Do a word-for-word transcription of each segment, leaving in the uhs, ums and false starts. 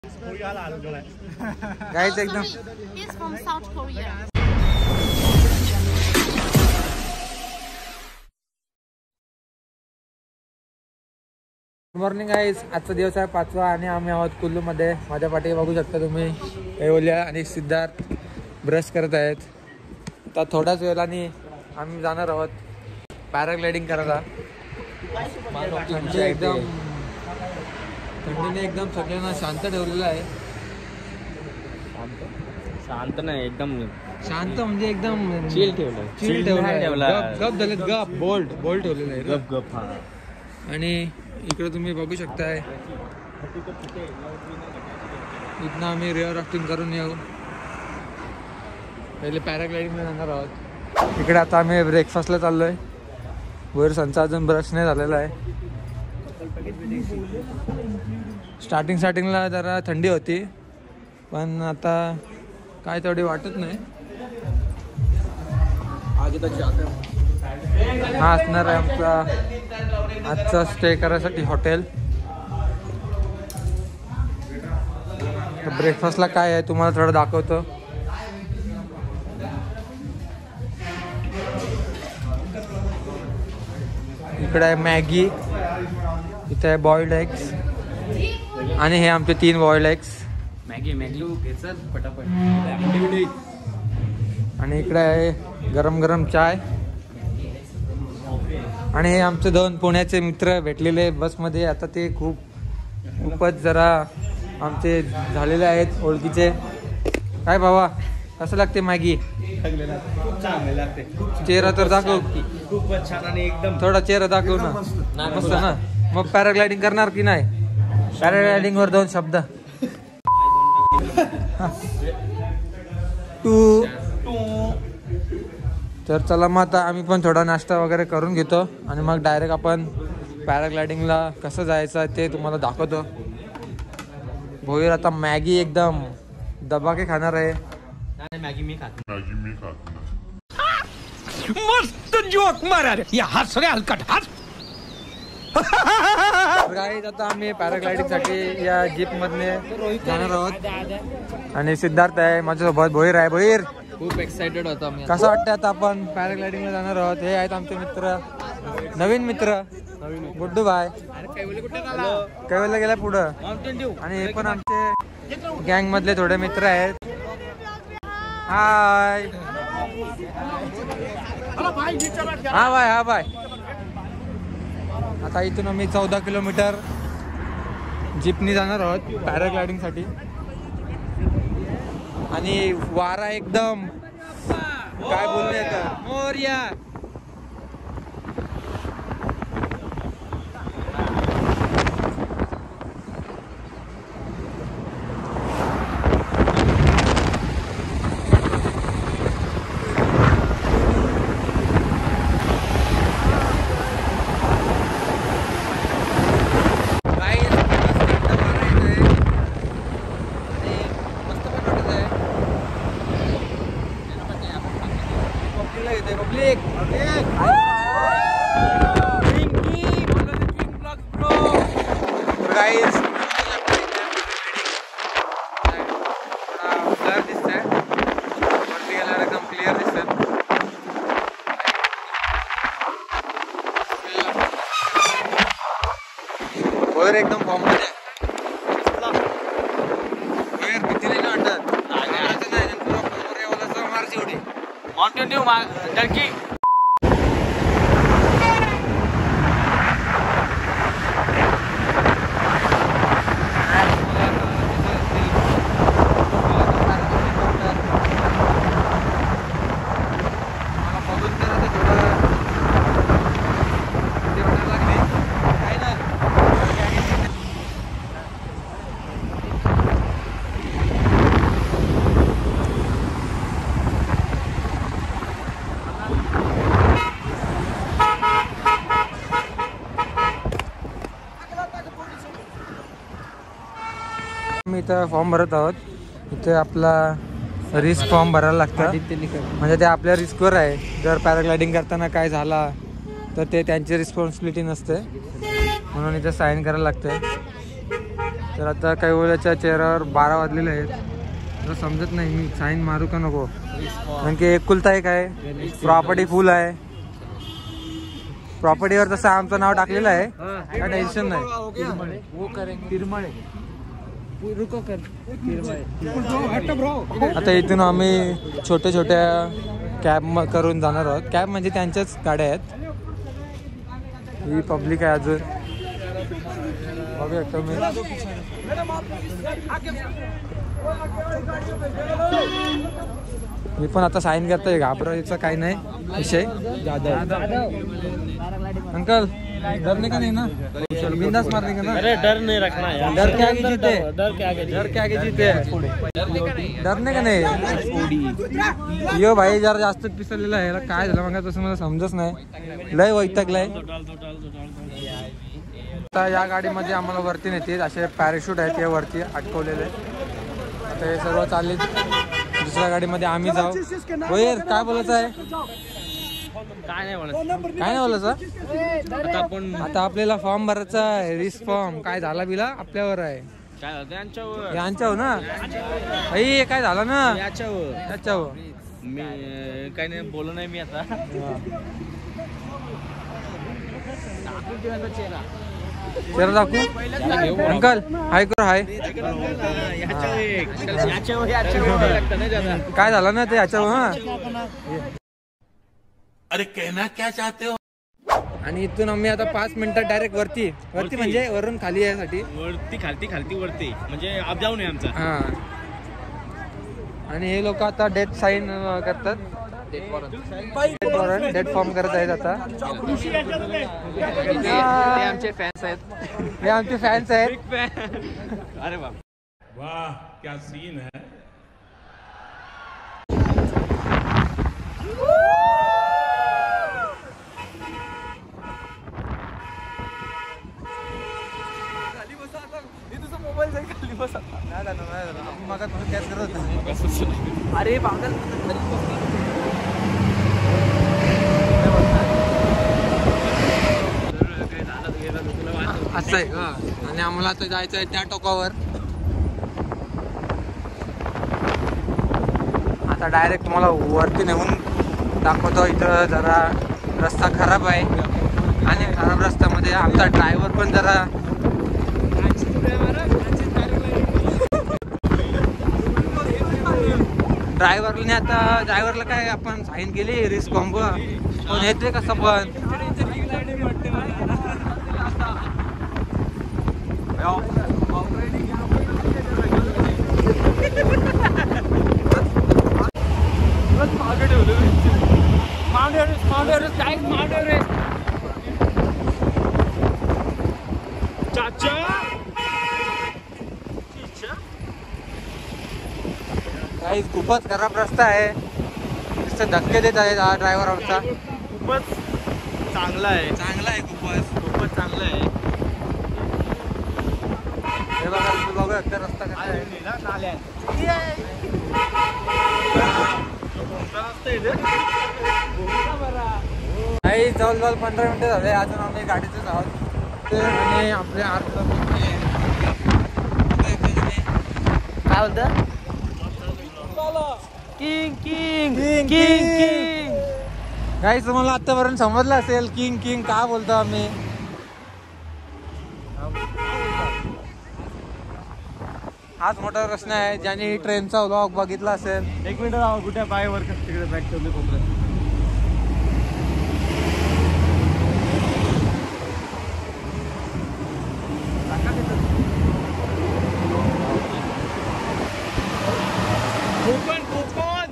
Guys एकदम He's from South Korea. Good morning guys, आजचा दिवस आहे पाचवा आणि आम्ही आहोत कुल्लू मध्ये. माझ्या पाठी बघू शकता तुम्ही एवल्या आणि सिद्धार्थ ब्रश करत आहेत. आता थोड्याच वेळाने आम्ही जाणार आहोत पॅराग्लायडिंग करायला. थंडी एकदम थंडीने एकदम सगळ्यांना शांत ठेवलेलं आहे. शांत नाही, एकदम शांत म्हणजे एकदम चिल ठेवलं. चिल ठेवलं. गप झाले, गप बोल्ड बोल्ड ठेवलेलं आहे. गप गप हा. आणि इकडे तुम्ही बघू शकताय इथनं आम्ही रिव्हर राफ्टिंग करून येऊ. पहिले पॅराग्लायडिंगला जाणार आहोत. इकडे आता आम्ही ब्रेकफास्टला चाललोय. वर संचा अजून ब्रश नाही झालेला आहे. स्टार्टिंग स्टार्टिंगला जरा थंडी होती, पण आता काय तेवढी वाटत नाही. हा असणार आहे आमचा आजचा स्टे करायसाठी हॉटेल. ब्रेकफास्टला काय आहे तुम्हाला थोडं दाखवतो. इकडे आहे मॅगी, इथे आहे बॉइल्ड एग्स आणि हे आमचे तीन बॉइल्ड एग्स. मॅगी मॅगी पटापट. आणि इकडे आहे गरम गरम चाय. आणि हे आमचे दोन पुण्याचे मित्र भेटलेले बसमध्ये. आता ते खूप खूपच जरा आमचे झालेले आहेत ओळखीचे. काय बाबा कसं लागते मॅगी? खूप चांगले लागते. चेहरा तर दाखव. खूपच छान आणि एकदम थोडा चेहरा दाखव ना. मस्त ना. मग पॅराग्लायडिंग करणार की नाही? पॅराग्लायडिंग वर दोन शब्द. टू तर चला मग आता आम्ही पण थोडा नाश्ता वगैरे करून घेतो आणि मग डायरेक्ट आपण पॅराग्लायडिंगला कसं जायचं ते तुम्हाला दाखवतो. भोईर आता मॅगी एकदम दबाके खाणार आहे. मॅगी मी खात मॅगी मी खात नाही. मस्त जोक मारा रे या हस रे हलकट हस. गाईज आता आम्ही पॅराग्लायडिंग साठी या जीप मधने जाणार आहोत आणि सिद्धार्थ आहे माझ्यासोबत. भोईर आहे. भोईर खूप एक्साइटेड होतो आम्ही. कसं वाटतं आता आपण पॅराग्लायडिंगला जाणार आहोत? हे आहेत आमचे मित्र, नवीन मित्र गुड्डू भाई. कैवलला गेला पुढं. आणि हे पण आमचे गँग मधले थोडे मित्र आहेत. हाय हा बाय हा बाय. आता इथून आम्ही चौदा किलोमीटर जीपनी जाणार आहोत पॅराग्लायडिंग साठी. आणि वारा एकदम काय बोलणे येतं मोरया. एकदम फॉर्म मध्ये माउंटेन ड्यू टर्की. मी इथं फॉर्म भरत आहोत. इथे आपला रिस्क फॉर्म भरायला लागतं. म्हणजे ते आपल्या रिस्कवर आहे. जर पॅराग्लायडिंग करताना काय झाला तर ते त्यांची रिस्पॉन्सिबिलिटी नसते, म्हणून इथे साईन करायला लागते. तर आता कैवल्याच्या चेहऱ्यावर बारा वाजलेले आहेत, तर समजत नाही मी साईन मारू का नको, कारण की एकुलता एक आहे, प्रॉपर्टी फुल आहे. प्रॉपर्टीवर तसं आमचं नाव टाकलेलं आहे, काय टेन्शन नाही. आता इथून आम्ही छोट्या छोट्या कॅब करून जाणार आहोत. कॅब म्हणजे त्यांच्याच गाड्या आहेत. ही पब्लिक आहे अजून बघू शकतो मी. मी पण आता साईन करतोय, घाबरायचं काही नाही विषय. अंकल डरने का नहीं ना, बिंदास मारने का ना. अरे डर नहीं रखना यार, डर के आगे जीते, डर के आगे डर के आगे जीते. डरने का नाही. यो भाई जरा जास्त पिसलेला आहे, काय झालं मग तसं मला समजच नाही, लय वैतागलाय. आता या गाडीमध्ये आम्हाला वरती नेते, असे पॅराशूट आहेत ते वरती अटकवलेले. आता हे सर्व चालले दुसऱ्या गाडीमध्ये आम्ही जाऊ. होय काय बोलायचं आहे, काय नाही बोलत, काय नाही बोलायचं. आता आपण आता आपल्याला फॉर्म भरायचा आहे, रिस्क फॉर्म. काय झाला बिला आपल्यावर आहे, काय झालं यांच्यावर, यांच्यावर ना भाई, काय झालं ना याच्यावर त्याच्यावर. मी काही नाही बोलू नाही मी आता. चेहरा दाखवू अंकल, हाय करो हाय. काय झालं ना ते याच्यावर हा. अरे कहना क्या चाहते हो. आणि इथून आम्ही आता पाच मिनिटात डायरेक्ट वरती वरती म्हणजे वरून खाली यासाठी, वरती खालती खालती वरती म्हणजे आप जाऊ नये आमचा. हा. आणि हे लोक आता डेट साईन करतात, डेट वॉरंट डेट फॉर्म करत आहेत आता. हे आमचे फॅन्स आहेत, हे आमचे फॅन्स आहेत. अरे बाप, वाह क्या सीन है. अरे पागल. असं आहे का. आणि आम्हाला आता जायचं आहे त्या टोकावर. आता डायरेक्ट तुम्हाला वरती नेऊन दाखवतो. इथं जरा रस्ता खराब आहे आणि खराब रस्त्यामध्ये आमचा ड्रायव्हर पण जरा ड्रायव्हरने आता ड्रायव्हरला काय आपण साईन केली रिस्क कॉम्बो, पण येते कसं पण. काही खूपच खराब रस्ता आहे, नुसतं धक्के देत आहेत हा ड्रायव्हर आमचा. खूपच चांगला आहे, चांगला आहे खूपच खूपच चांगला आहे. हे बघा तुम्ही बघू शकता रस्ता कसा आहे. काही जवळजवळ पंधरा मिनिटं झाले, अजून आम्ही गाडीतच आहोत. ते आणि आपले आठ काय बोलतं, किंग किंग किंग किंग. काही तुम्हाला आतापर्यंत समजलं असेल किंग किंग का बोलतो आम्ही. हाच मोठा प्रश्न आहे, ज्यांनी ट्रेनचा व्लॉग बघितला असेल. एक मिनिट राहा, कुठे पाय वर तिकडे बॅग ठेवली कोपऱ्यात. कोकण कोकण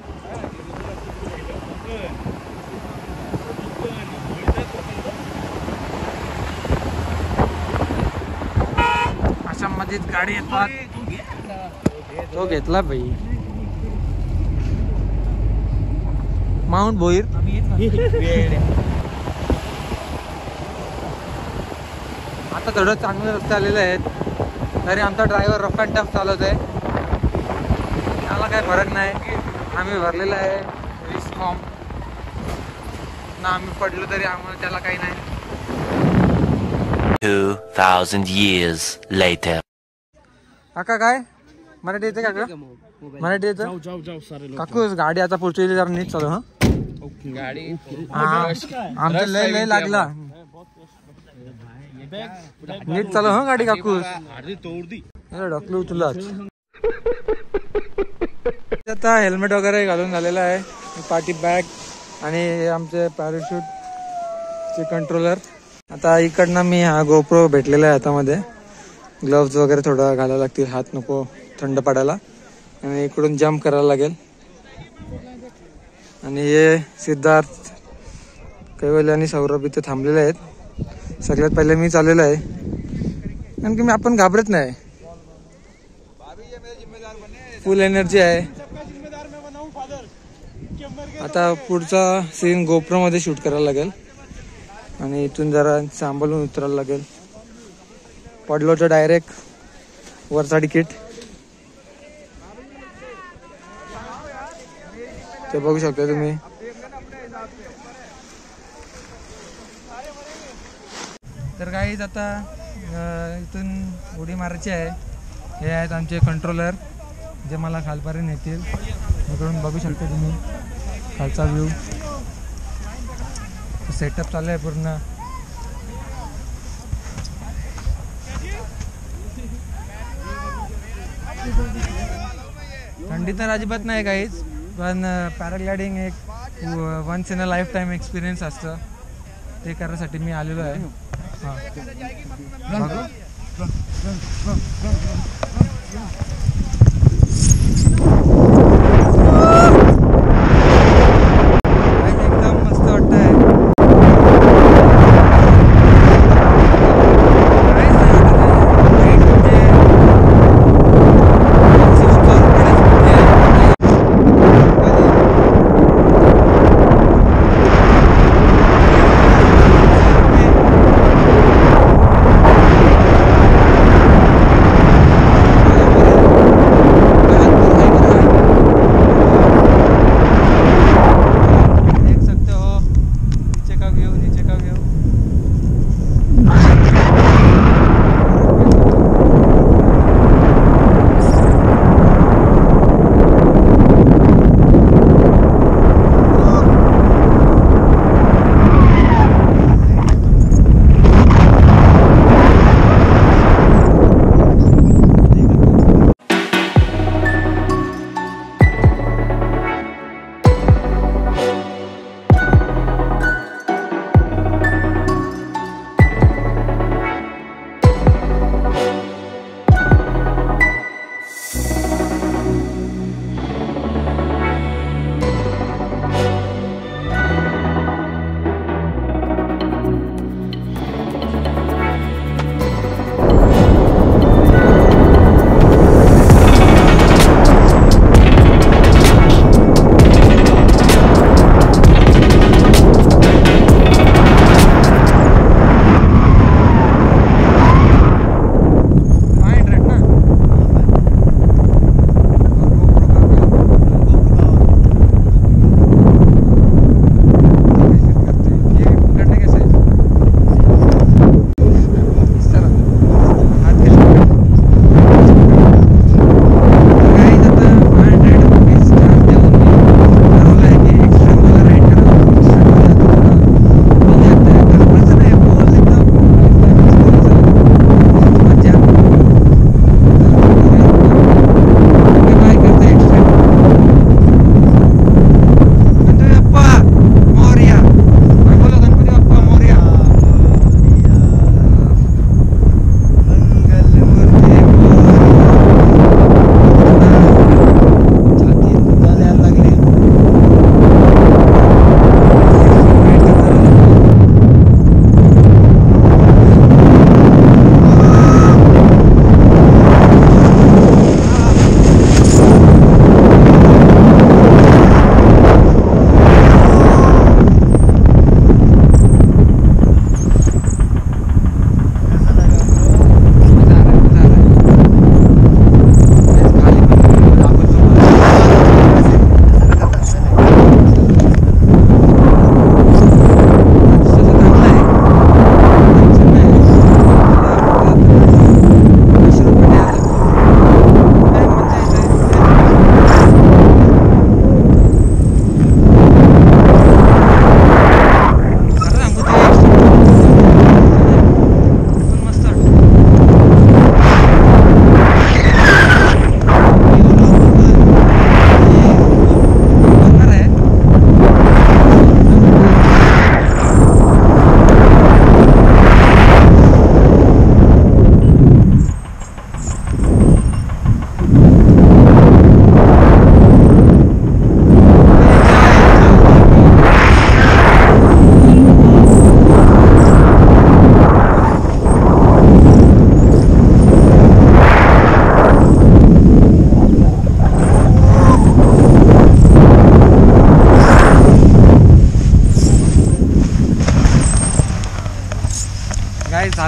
अशा मध्येच गाडी येतात. तो घेतला भाई माउंट भोईर. आता थोडं चांगले रस्ते आलेले आहेत, तरी आमचा ड्रायव्हर रफ अँड टफ चालवत आहे. त्याला काही फरक नाही, आम्ही भरलेला आहे रिस्क फॉर्म ना. आम्ही पडलो तरी आम्हाला त्याला काही नाही. Two thousand years later. काका काय मराठी येते काका मराठी येतं जाऊ जाऊ जाऊ सारे लोक काकू गाडी आता पुढची जरा नीट चालू हा गाडी आमचं लय लय लागला नीट चालू हा गाडी काकू अर्धी तोडदी ढकलू तुलाच आता हेल्मेट वगैरे घालून झालेला आहे पाठी बॅग आणि आमचे पॅराशूट चे कंट्रोलर. आता इकडनं मी हा गोप्रो भेटलेला आहे हातामध्ये. ग्लोव्ज वगैरे थोडं घालायला लागतील हात नको थंड पडायला आणि इकडून जम्प करायला लागेल. आणि हे सिद्धार्थ कैवल्य आणि सौरभ इथे थांबलेले आहेत. सगळ्यात पहिले मी चाललेलो आहे कारण की मी आपण घाबरत नाही फुल एनर्जी आहे. आता पुढचा सीन गोप्रो मध्ये शूट करायला लागेल आणि इथून जरा सांभाळून उतरायला लागेल. पडलो तर डायरेक्ट वरचा तिकीट ते बघू शकता तुम्ही. तर काहीच आता इथून उडी मारायची आहे. हे आहेत आमचे कंट्रोलर जे मला खालपर्यंत नेतील. इकडून बघू शकता तुम्ही खालचा व्ह्यू सेटअप चालू आहे पूर्ण. थंडी तर अजिबात नाही काहीच पण पॅराग्लायडिंग एक once in a lifetime experience असतं ते करण्यासाठी मी आलेलो आहे. हां एकदम मस्त वाटत आहे.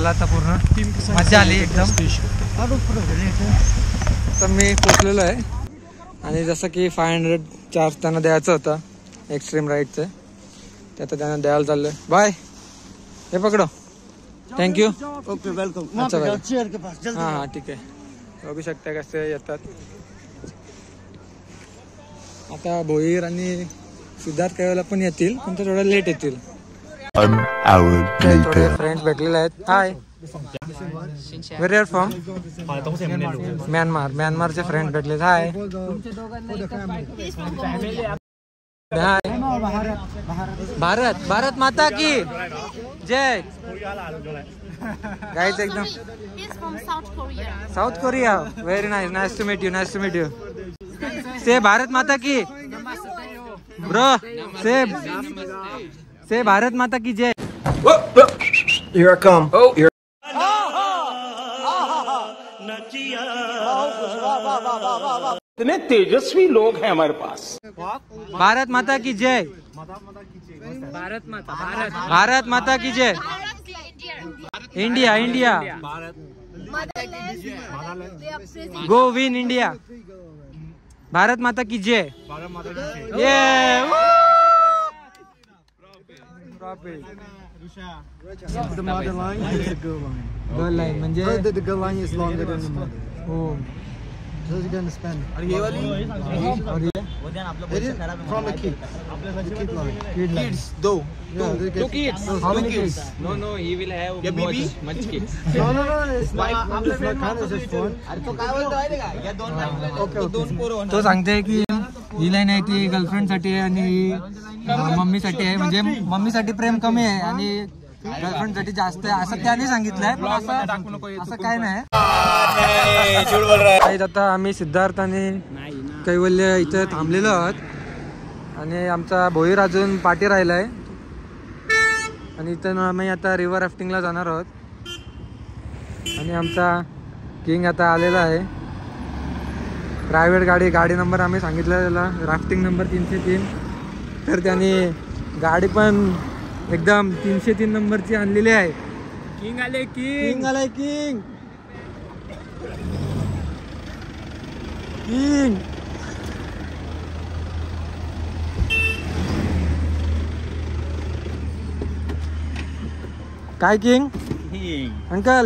झाला आता पूर्ण, मजा आली एकदम. तर मी पोचलेलो आहे आणि जसं की फाय हंड्रेड चार्ज त्यांना द्यायचं होतं एक्स्ट्रीम राईडचं, ते आता त्यांना द्यायला चाललं आहे. बाय, हे पकडो, थँक्यू. Okay welcome. अच्छा बाय. चेयर के पास जल्दी. हां हां ठीक आहे. बघू शकता कसे येतात. आता भोईर आणि सिद्धार्थ कैवाला पण येतील, पण ते थोडं लेट येतील. थोडे फ्रेंड्स भेटलेले आहेत. Hi, where are from? Myanmar. म्यानमारचे फ्रेंड भेटले. हाय हाय. भारत भारत माता की जय. गाइस एकदम He's from South Korea. South Korea. Very nice. Nice to meet you. Nice to meet you. Say Bharat Mata की ब्रो. से से भारत माता की जय. Here I come. Oh. Here. इतने तेजस्वी लोग हैं हमारे पास. भारत माता की जय. भारत माता भारत भारत माता की जय. India India. Go win India. Bharat Mata की जय. ये The mother line is the girl line. Girl line म्हणजे Oh, the, the girl line is longer than the mother. हो. So you're gonna spend. और ये It is from the kid. The kid line. Kid line. Two. Yeah, they get- kids. Those How two many kids? No, no, he will have Yeah, much, baby. much kids. No, no, no. It's not. It's not kind of just fun. Okay, okay. तो सांगते की ही line आहे ती girlfriend साठी आहे आणि ही mummy साठी आहे. म्हणजे मम्मी साठी प्रेम कमी आहे आणि गर्लफ्रेंड साठी जास्त आहे असं त्याने सांगितलंय. पण असं असं काय नाही. आता आम्ही सिद्धार्थ आणि कैवल्य इथं थांबलेलो आहोत आणि आमचा भोईर अजून पाठी राहिला आहे आणि इथं आम्ही आता रिव्हर राफ्टिंगला जाणार आहोत आणि आमचा किंग आता आलेला आहे. प्रायव्हेट गाडी गाडी नंबर आम्ही सांगितलं त्याला, राफ्टिंग नंबर तीनशे तीन. तर त्याने गाडी पण एकदम तीनशे तीन नंबरची आणलेली आहे. किंग आले किंग. किंग आलाय. किंग किंग काय किंग अंकल.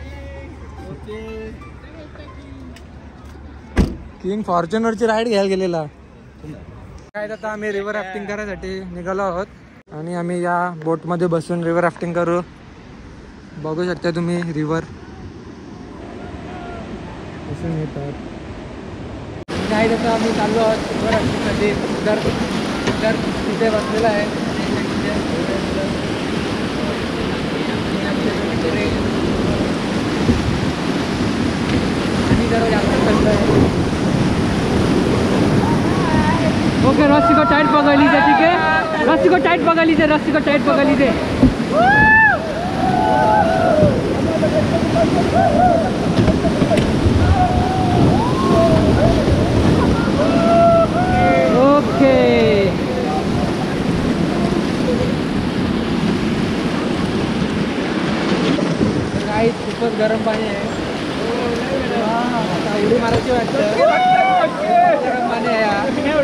किंग फॉर्च्युनरची राईड घ्यायला गेलेला. काय आता आम्ही रिव्हर राफ्टिंग करायसाठी निघालो आहोत आणि आम्ही या बोटमध्ये बसून रिव्हर राफ्टिंग करू. बघू शकता तुम्ही रिव्हर बसून येतात. काय आता आम्ही चाललो आहोत रिव्हर राफ्टिंगसाठी. तर तर तिथे बसलेला आहे आणि जरा जास्त थंड आहे. ओके, रस्सी को टाइट पकड़ लीजिए. ठीक है, रस्सी को टाइट पकड़ लीजिए. रस्सी को टाइट पकड़ लीजिए. ओके. काही खूपच गरम पाणी आहे. आता उडी मारायची वाटतं. गरम पाणी आहे यार.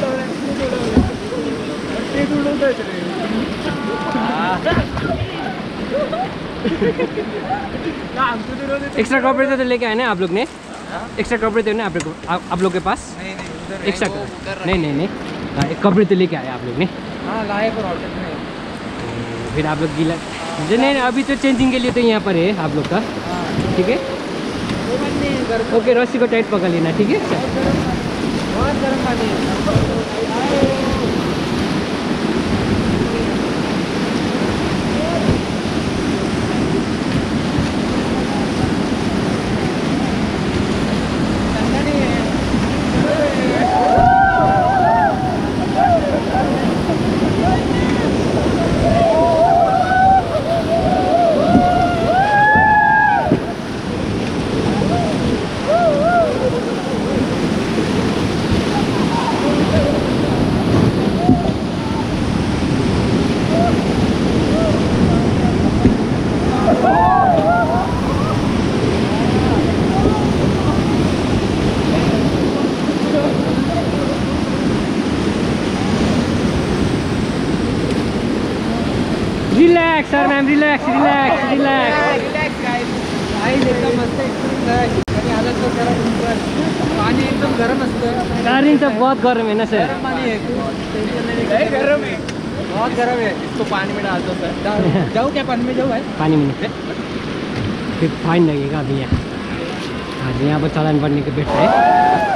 एक्स्ट्रा कपड़े तो लेके आए ना आप लोग ने? एक्स्ट्रा कपड़े थे ना आप लोग आप, आप लोग के पास? एक्स्ट्रा नहीं नहीं नहीं हाँ, एक कपड़े तो लेके आए आप लोग ने? हाँ लाए पर ऑर्डर नहीं. फिर आप लोग गीला जो नहीं अभी तो चेंजिंग के लिए तो यहाँ पर है आप लोग का. ठीक है, ओके. रस्सी को टाइट पकड़ लेना. ठीक है, बहुत गरम पाणी आहे. Relax sir ma'am relax relax relax relax guys guys एकदम मस्त एक्सपिरियंस आहे आणि आलं तर जरा पाणी एकदम गरम असतं गाड़ी तो बहुत गर्म है ना सर गरम पानी है गरम है बहुत गरम है इसको पानी में डाल दो सर जाओ क्या पानी में जाओ भाई पानी में फिर फाइन लगेगा अभी यहाँ हाँ जी यहाँ पर चालान भरने के बैठ है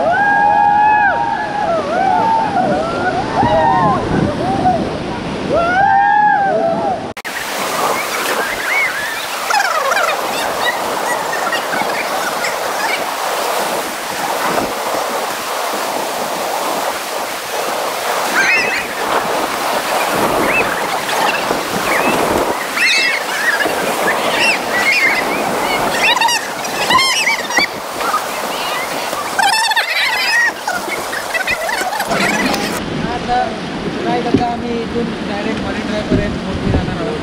काय आता आम्ही इथून डायरेक्ट मरीन ड्राईव्हपर्यंत मोठी जाणार आहोत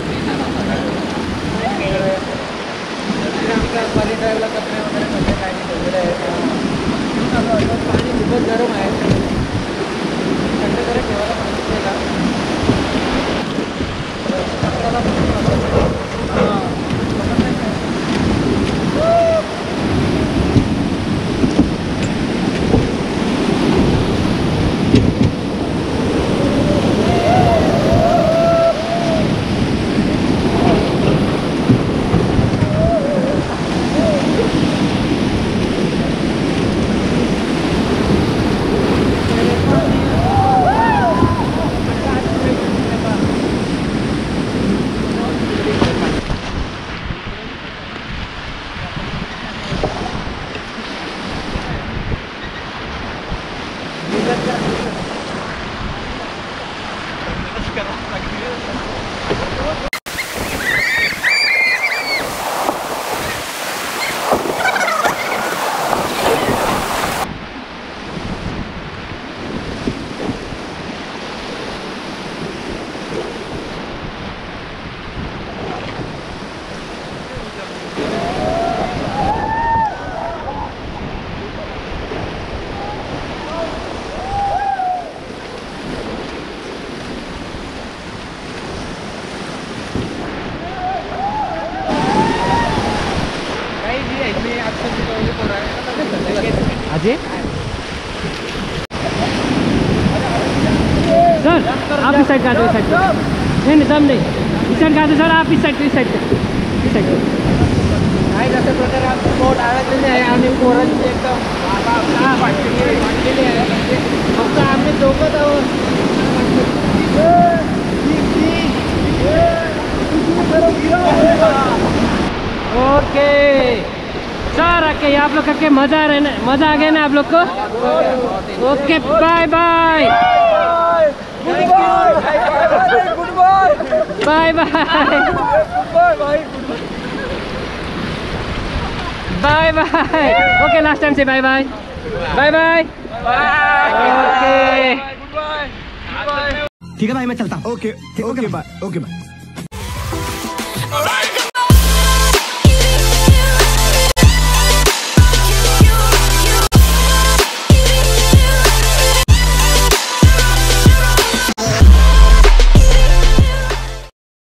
आमच्या मरीन ड्राईव्हला कपडे वगैरे सगळे काही ठेवलेले आहेत पाणी खूपच गरम आहे थंड जरा ठेवायला पाहिजे का अजय सर आप इस साइड का दो इस साइड नहीं नहीं दम नहीं इस साइड का दो सर आप इस साइड इस साइड इस साइड काही अशा प्रकारे आमची बोट अडकलेली आहे आम्ही पोरांची एकदम वाटलेली आहे फक्त आम्ही दोघंच आहोत ओके सर आके आप लोग करके मजा आ रहा है ना मजा आ गया ना आप लोग को okay bye bye goodbye bye bye bye bye okay last time से bye bye bye bye okay ठीक है भाई मैं चलता okay okay bye okay bye